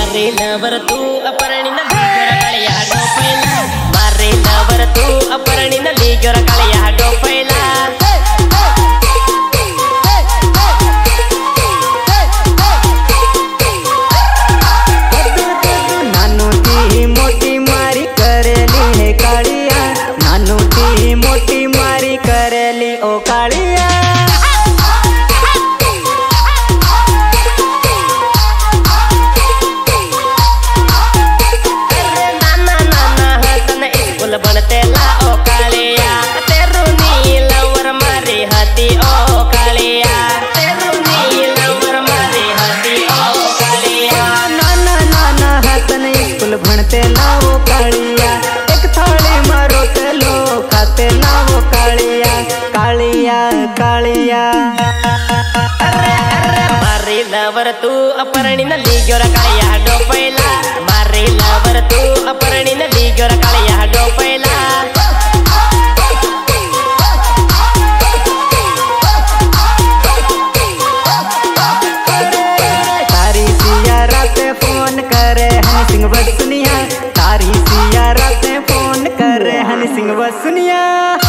मारे लवर तू अपरणी न लीगोर काळ्या डोपैला मारे लवर तू अपरणी न लीगोर काळ्या डोपैला नानू ती मोठी मारी करेली हे काळिया नानू ती मोठी मारी करेली ओ काळिया बनते ला ओ कालिया तेरू नीलवर मारी हती ओ कालिया तेरू नीलवर मारी हती ओ कालिया नाना नाना हसन स्कूल भणते लाओ कालिया एक थाली मारो तेलो खाते लाओ कालिया कालिया कालिया मारी लवर तू अपरणी न लीगोर काळ्या डोपैला मारी लवर तू अपरणी न लीगोर काळ्या डोपैला तारी सिया राते फोन करे हनी सिंह बसुनिया तारी सिया राते फोन करे हनी सिंह बसुनिया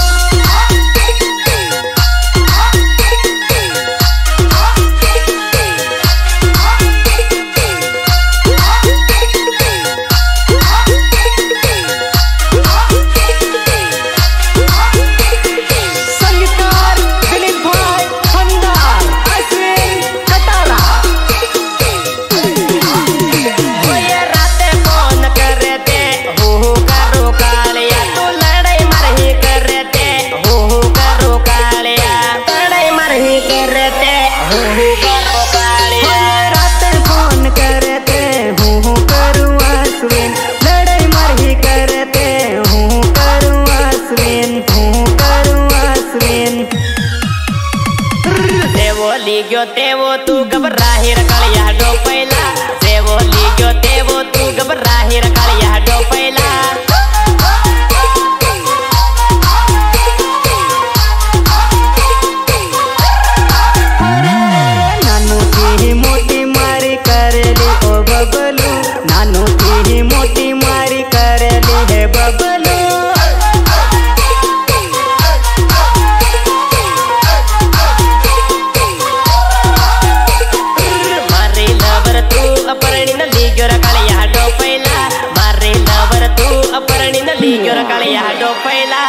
लीगो तेवो तू घबराही काळ्या डोपैला देवो लीगो तेवो तू घबराही काळ्या डोपैला नानू ती मोठी मारी करेली ओ बबलू नानू ती मोठी मारी करेली हे बबलू अपरणी न लीगोर काळ्या डोपैला मारे लवर तू अपरणी न लीगोर काळ्या डोपैला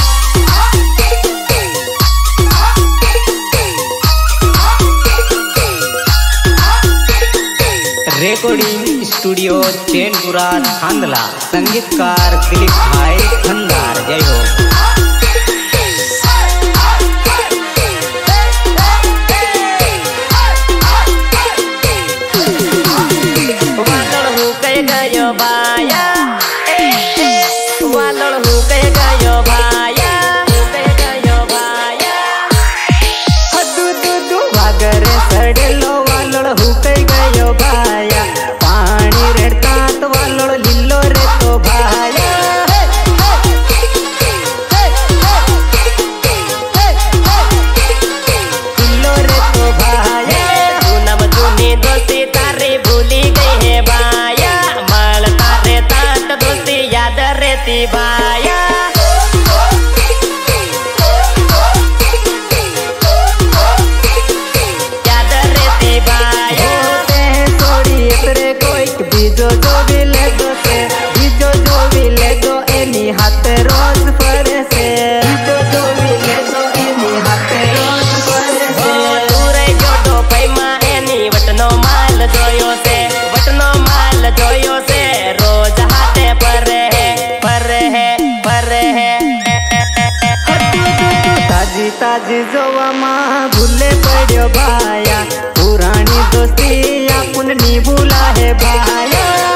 रेकॉर्डिंग स्टूडियो चैनपुरा थांदला संगीतकार दिलीप भाई खंदार जय हो गयो बाया वालोड़ हो गयो बाया गयो बाया हदू दूधू वागरे सड़लो वालोड़ हो गयो बाया पानी रेड़ता तो वालोड़ लिल्लो रे तो भाया लिल्लो रे तो भाया तू नम जूनी दोस्ती तारी भूली गई है बाया दोस्ती याद रहती बाया याद रहती बाया होते हैं थोड़ी तेरे कोई बीजो जो भी ले दो से बीजो जो भी ले दो एनी हाथ रोज पर से बीजो जो भी ले दो एनी हाथ रोज पर से दूरे जो डोपै मा एनी वटनो माल जोयो से रोज हाथे पर है ताजी ताजी जोवा माँ भूले पड़ो भाया पुरानी दोस्ती अपन नी भूला है भाया